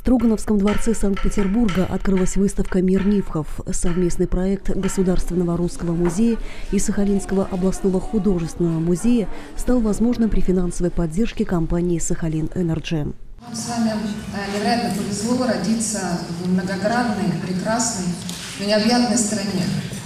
Строгановском дворце Санкт-Петербурга открылась выставка «Мир Нивхов». Совместный проект Государственного русского музея и Сахалинского областного художественного музея стал возможным при финансовой поддержке компании «Сахалин Энерджи». Нам с вами невероятно повезло родиться в многогранной, прекрасной, но необъятной стране,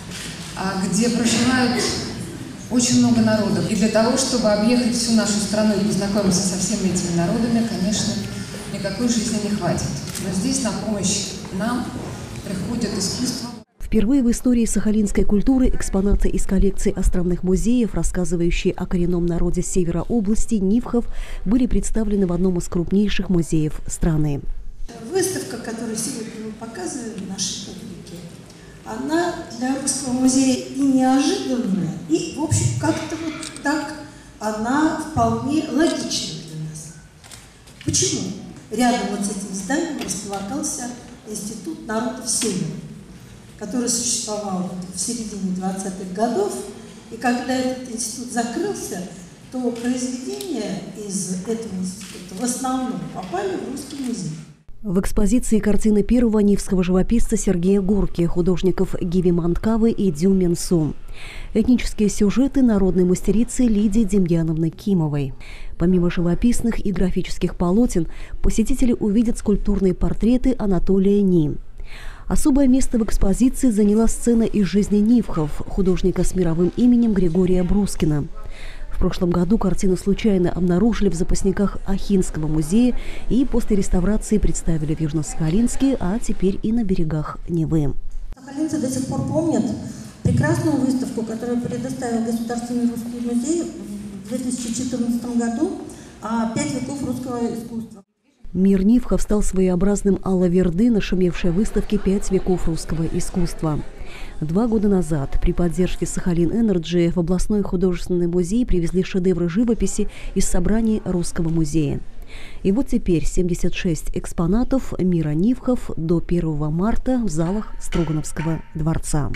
где проживают очень много народов. И для того, чтобы объехать всю нашу страну и познакомиться со всеми этими народами, конечно, никакой жизни не хватит. Но здесь на помощь нам приходит искусство. Впервые в истории сахалинской культуры экспонаты из коллекции островных музеев, рассказывающие о коренном народе севера области Нивхов, были представлены в одном из крупнейших музеев страны. Выставка, которую сегодня мы показываем нашей публике, она для русского музея и неожиданная, и, в общем, как-то вот так она вполне логична для нас. Почему? Рядом вот с этим зданием располагался Институт народов Севера, который существовал в середине 20-х годов. И когда этот институт закрылся, то произведения из этого института в основном попали в Русский музей. В экспозиции картины первого нивского живописца Сергея Горки, художников Гиви Манткавы и Дю Менсу. Этнические сюжеты народной мастерицы Лидии Демьяновны Кимовой. Помимо живописных и графических полотен, посетители увидят скульптурные портреты Анатолия Ни. Особое место в экспозиции заняла сцена из жизни Нивхов, художника с мировым именем Григория Брускина. В прошлом году картину случайно обнаружили в запасниках Ахинского музея и после реставрации представили в Южно-Сахалинске, а теперь и на берегах Невы. Сахалинцы до сих пор помнят прекрасную выставку, которую предоставил Государственный русский музей в 2014 году «5 веков русского искусства». Мир Нивхов стал своеобразным алла-верды нашумевшей выставки «5 веков русского искусства». 2 года назад при поддержке Сахалин Энерджи в областной художественный музей привезли шедевры живописи из собраний Русского музея. И вот теперь 76 экспонатов «Мира Нивхов» до 1 марта в залах Строгановского дворца.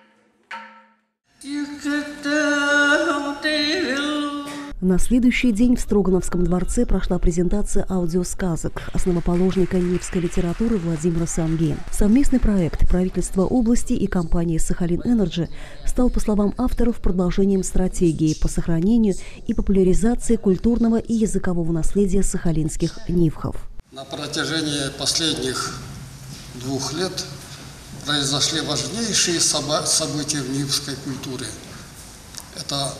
На следующий день в Строгановском дворце прошла презентация аудиосказок основоположника нивской литературы Владимира Санги. Совместный проект правительства области и компании «Сахалин Энерджи» стал, по словам авторов, продолжением стратегии по сохранению и популяризации культурного и языкового наследия сахалинских нивхов. На протяжении последних 2 лет произошли важнейшие события в нивской культуре. Это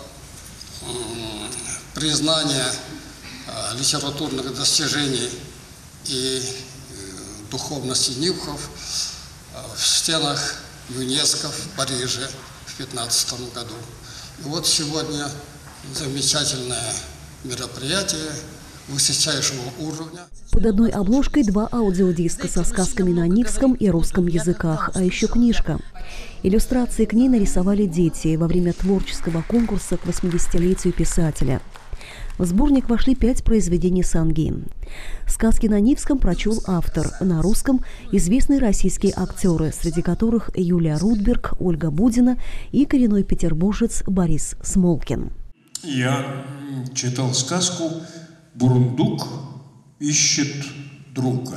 признание литературных достижений и духовности нивхов в стенах ЮНЕСКО в Париже в 2015 году. И вот сегодня замечательное мероприятие высочайшего уровня. Под одной обложкой 2 аудиодиска со сказками на нивском и русском языках, а еще книжка. Иллюстрации к ней нарисовали дети во время творческого конкурса к 80-летию писателя. В сборник вошли 5 произведений Санги. Сказки на нивском прочел автор, на русском – известные российские актеры, среди которых Юлия Рудберг, Ольга Будина и коренной петербуржец Борис Смолкин. Я читал сказку «Бурундук ищет друга».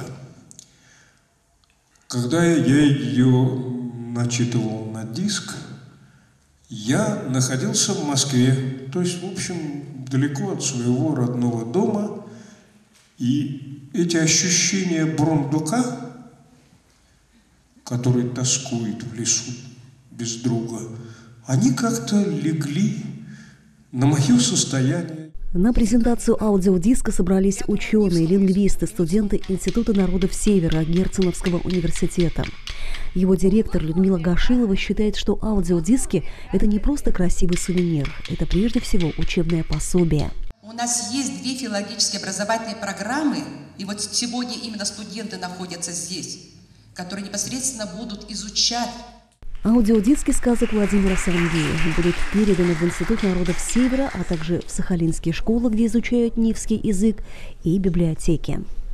Когда я ее начитывал на диск, я находился в Москве, то есть, в общем, далеко от своего родного дома, и эти ощущения бурундука, который тоскует в лесу без друга, они как-то легли на мое состояние. На презентацию аудиодиска собрались ученые, лингвисты, студенты Института народов Севера Герценовского университета. Его директор Людмила Гашилова считает, что аудиодиски – это не просто красивый сувенир, это прежде всего учебное пособие. У нас есть 2 филологические образовательные программы, и вот сегодня именно студенты находятся здесь, которые непосредственно будут изучать. Аудиодиски сказок Владимира Санги будут переданы в Институт народов Севера, а также в сахалинские школы, где изучают нивский язык, и библиотеки.